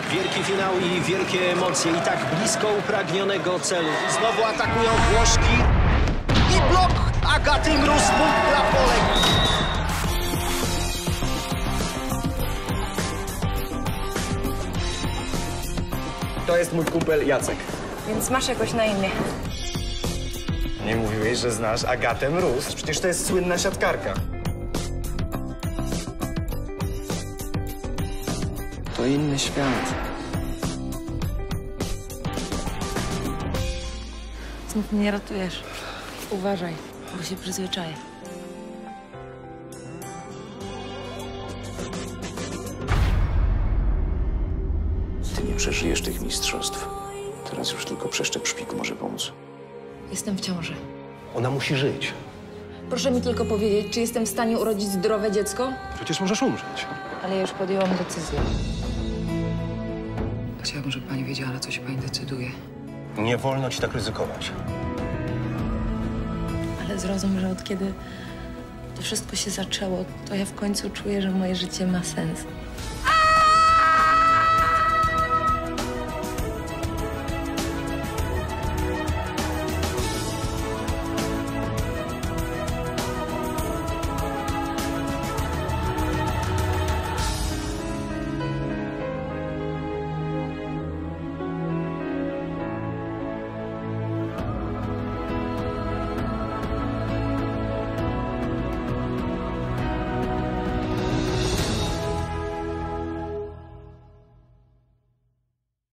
Wielki finał i wielkie emocje. I tak blisko upragnionego celu. Znowu atakują Włoszki. I blok Agaty Mróz, punkt dla Polek. To jest mój kumpel Jacek. Więc masz jakoś na imię. Nie mówiłeś, że znasz Agatę Mróz? Przecież to jest słynna siatkarka. To inny świat. Znów mnie ratujesz. Uważaj, bo się przyzwyczaję. Ty nie przeżyjesz tych mistrzostw. Teraz już tylko przeszczep szpiku może pomóc. Jestem w ciąży. Ona musi żyć. Proszę mi tylko powiedzieć, czy jestem w stanie urodzić zdrowe dziecko? Przecież możesz umrzeć. Ale ja już podjęłam decyzję. Chciałabym, żeby pani wiedziała, na co się pani decyduje. Nie wolno ci tak ryzykować. Ale zrozum, że od kiedy to wszystko się zaczęło, to ja w końcu czuję, że moje życie ma sens.